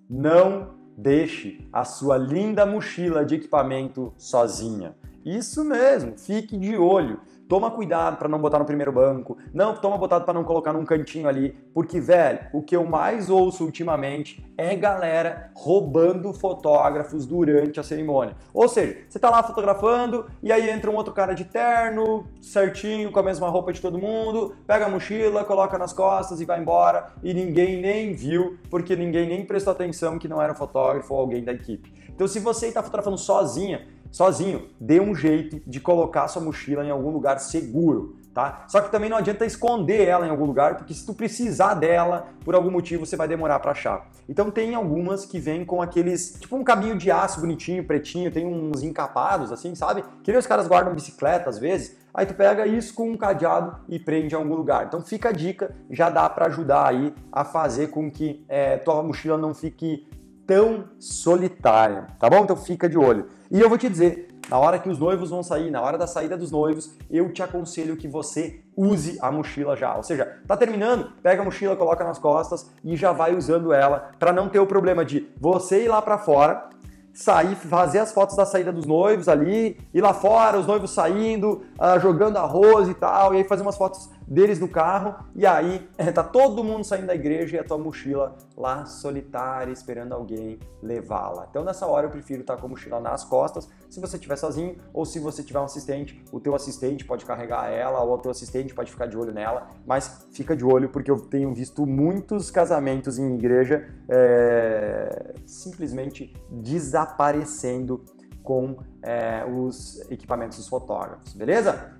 Não deixe a sua linda mochila de equipamento sozinha. Isso mesmo, fique de olho. Toma cuidado para não botar no primeiro banco. Não, toma cuidado para não colocar num cantinho ali. Porque, velho, o que eu mais ouço ultimamente é galera roubando fotógrafos durante a cerimônia. Ou seja, você tá lá fotografando e aí entra um outro cara de terno, certinho, com a mesma roupa de todo mundo, pega a mochila, coloca nas costas e vai embora. E ninguém nem viu, porque ninguém nem prestou atenção que não era fotógrafo ou alguém da equipe. Então, se você está fotografando sozinho, dê um jeito de colocar sua mochila em algum lugar seguro, tá? Só que também não adianta esconder ela em algum lugar, porque se tu precisar dela, por algum motivo, você vai demorar para achar. Então tem algumas que vêm com aqueles, tipo um cabinho de aço bonitinho, pretinho, tem uns encapados assim, sabe? Que nem os caras guardam bicicleta às vezes. Aí tu pega isso com um cadeado e prende em algum lugar. Então fica a dica, já dá para ajudar aí a fazer com que tua mochila não fique tão solitária, tá bom? Então fica de olho. E eu vou te dizer, na hora que os noivos vão sair, na hora da saída dos noivos, eu te aconselho que você use a mochila já. Ou seja, tá terminando, pega a mochila, coloca nas costas e já vai usando ela para não ter o problema de você ir lá para fora, sair, fazer as fotos da saída dos noivos ali, ir lá fora, os noivos saindo, jogando arroz e tal, e aí fazer umas fotos deles no carro, e aí tá todo mundo saindo da igreja e a tua mochila lá solitária, esperando alguém levá-la. Então nessa hora eu prefiro estar com a mochila nas costas, se você estiver sozinho, ou se você tiver um assistente, o teu assistente pode carregar ela, ou o teu assistente pode ficar de olho nela, mas fica de olho porque eu tenho visto muitos casamentos em igreja simplesmente desaparecendo com os equipamentos dos fotógrafos, beleza?